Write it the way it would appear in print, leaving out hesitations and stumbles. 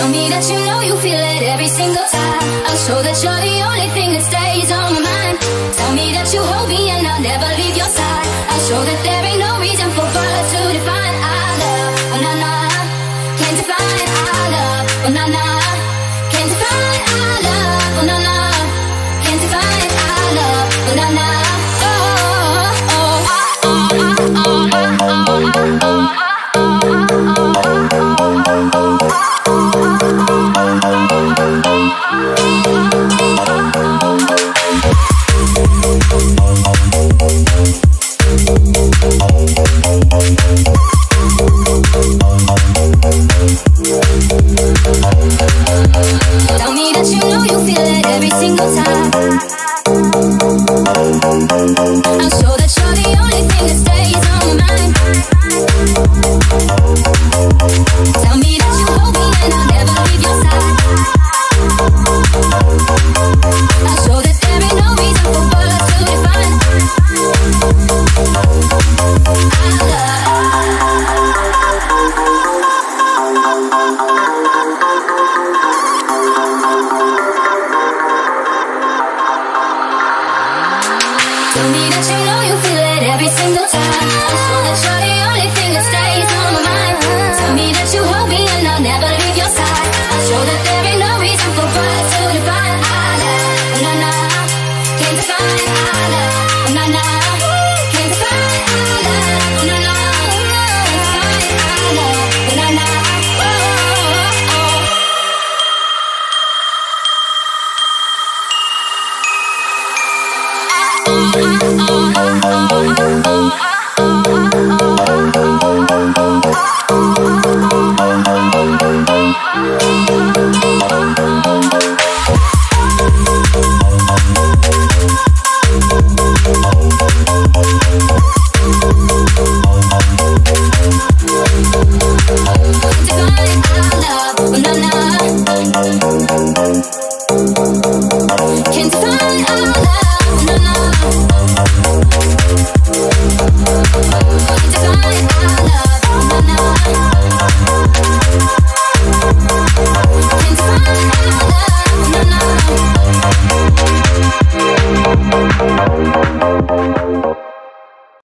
Tell me that you know you feel it every single time. I'll show that you're the only thing that stays on my mind. Tell me that you hold me and I'll never leave your side. I'll show that